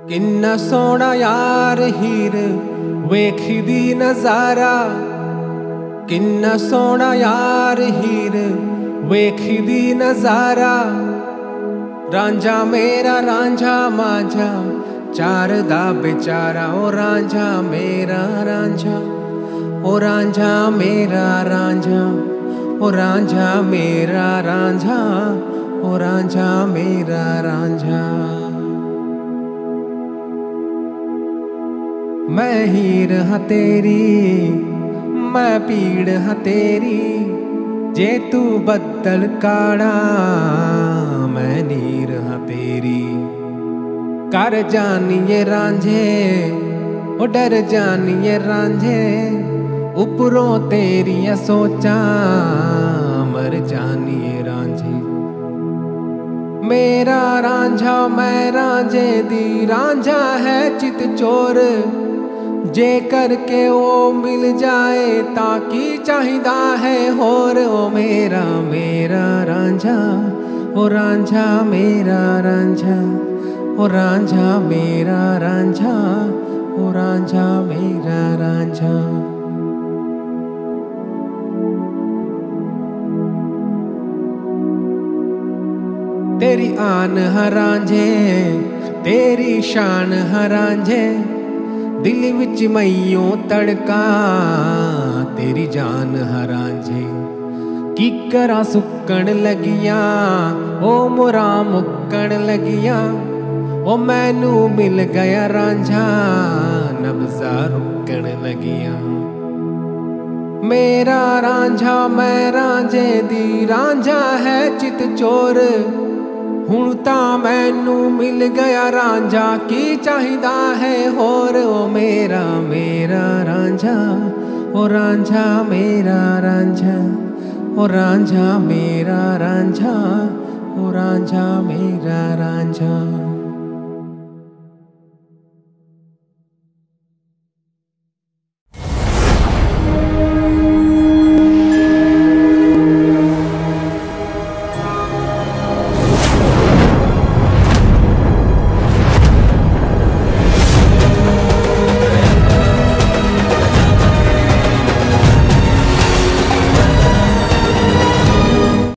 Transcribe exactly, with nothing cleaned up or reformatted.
किन्ना सोना यार हीर वेखदी नजारा, किन्ना सोना यार हीर वेखदी नजारा। रांझा मेरा रांझा माझा चार दा बेचारा, ओ रांझा मेरा रांझा, ओ रांझा मेरा रांझा, ओ रांझा मेरा रांझा, ओ रांझा मेरा रांझा। मैं हीर हाँ तेरी, मैं पीड़ हाँ तेरी, जे तू बदल काड़ा मैं नीर हाँ तेरी। कर जानिए रांझे ओ डर जानिए रांझे, उपरों तेरिया सोचा मर जानिए रांझे। मेरा रांझा मैं रांझे दी रांझा है चित चोर, जे करके ओ मिल जाए ताकि चाहिदा है होर। ओ मेरा मेरा रांझा, ओ रांझा मेरा रांझा, ओ रांझा मेरा रांझा, ओ रांझा मेरा रांझा। तेरी आन है रांझे, तेरी शान है रांझे, दिल विच मैयों तड़का तेरी जान है रांझे। की करा सुक्कण लगिया ओ मोरा मुक्कण लगिया, ओ मैनू मिल गया रांझा नब्ज़ा रुकण लगिया। मेरा रांझा मैं रांझे दी रांझा है चित चोर, हुण तां मैनू मिल गया रांझा की चाहिदा है होर। ओ मेरा मेरा रांझा, ओ रांझा मेरा रांझा, ओ रांझा मेरा रांझा, ओ रांझा मेरा रांझा।